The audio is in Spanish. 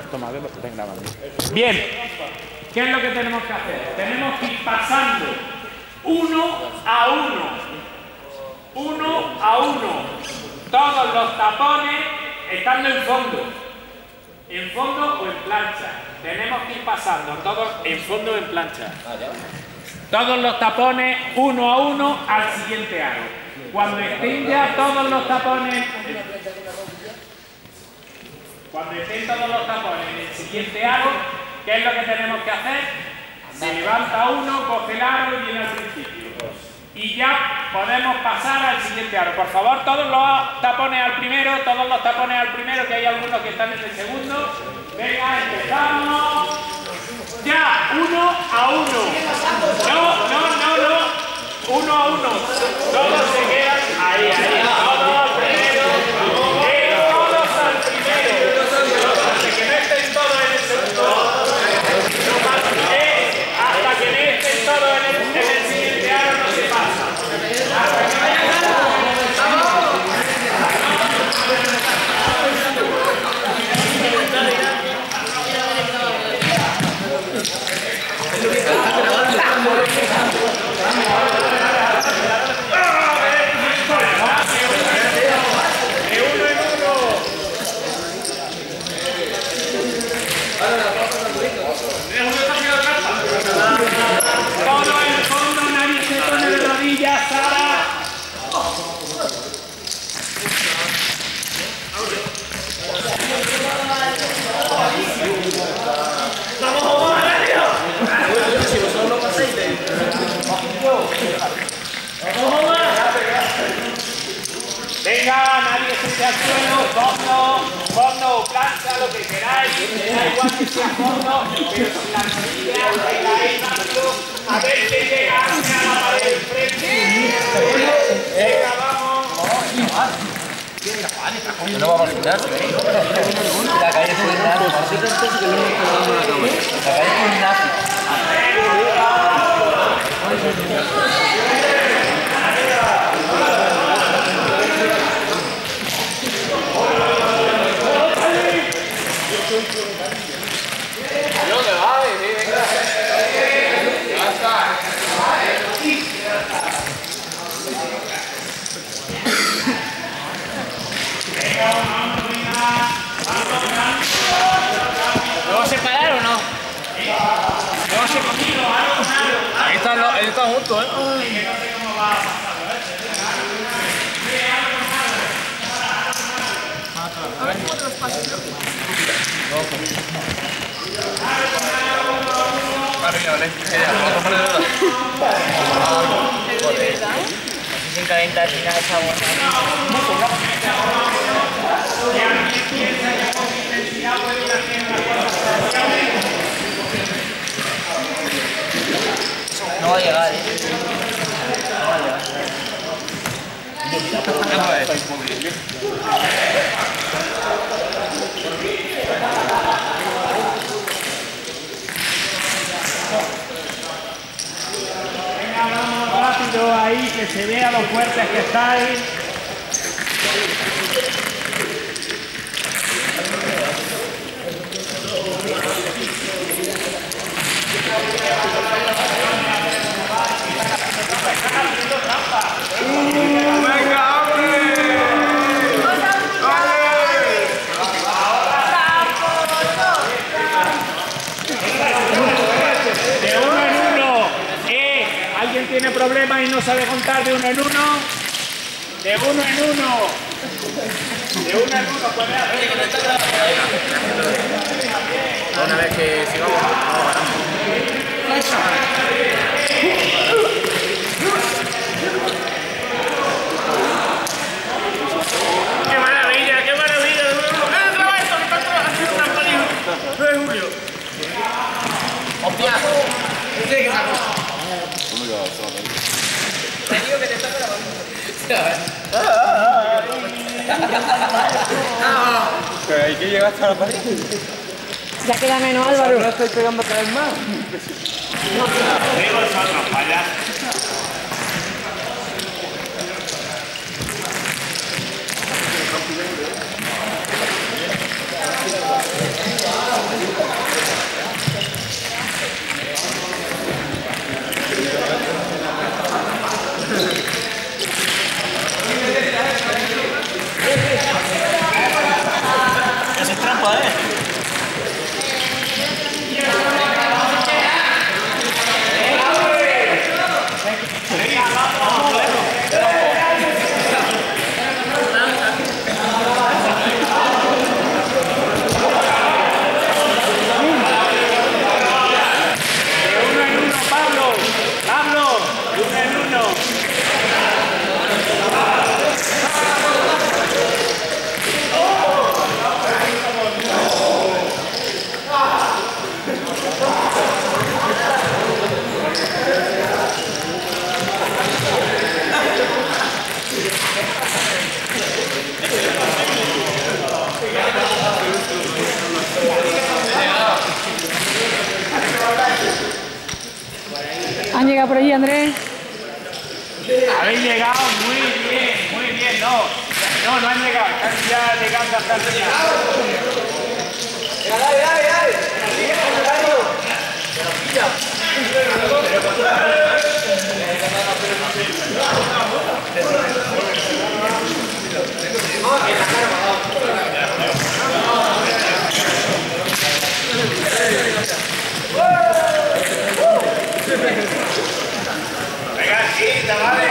Toma, ven grabando. Bien, ¿qué es lo que tenemos que hacer? Tenemos que ir pasando uno a uno, todos los tapones estando en fondo o en plancha. Tenemos que ir pasando todos en fondo o en plancha. Todos los tapones uno a uno al siguiente aro. Cuando estén ya todos los tapones, en el siguiente aro, ¿qué es lo que tenemos que hacer? Se levanta uno, coge el aro y viene al principio. Y ya podemos pasar al siguiente aro. Por favor, todos los tapones al primero, que hay algunos que están en el segundo. Venga, empezamos. Ya, uno a uno. No. Uno a uno. Todos se quedan ahí. Todos al primero. Todos al primero. Hasta que no estén todos en el segundo. Hasta que no estén todos en el siguiente aro no se pasa. Hasta que vayan todo en el fondo, nadie se pone de rodillas, Sara. ¡Vamos, Mario! Si vosotros no pasáis de... Venga, nadie se eche al suelo, fondo, plancha, lo que queráis, da igual que sea fondo, pero sin las rodillas, venga ahí, Marco, a ver que llega hacia la pared del frente. Venga, vamos. No vamos al gimnasio, ¿eh? La calle es un gimnasio. La calle es un gimnasio. ¿Dónde va? Venga. Ya está. ¿Me vas a separar o no? Ahí están juntos, ¿eh? A ver cómo te los paso yo. ¿De verdad? Así se calienta al final esa bolsa. No va a llegar, ¿eh? No va a llegar. Venga, vamos rápido ahí, que se vea lo fuertes que estáis. Venga, hombre. De uno en uno. ¿Alguien tiene problemas y no sabe contar de uno en uno? De uno en uno. Puede hacer. Una vez que sigamos, ¡Qué maravilla! ¡Otra vez! ¡Que está haciendo una película! ¡No es Julio! ¡Hostia! ¡Sí, que sacó! Te digo que te está grabando. Pero hay que llegar hasta la pared. Ya queda menos, Álvaro. No estoy pegando cada vez más. Digo vosotros, payasos. llegado por allí, Andrés? Habéis llegado muy bien, no han llegado, están ya llegando hasta el final. Venga, sí, chavales.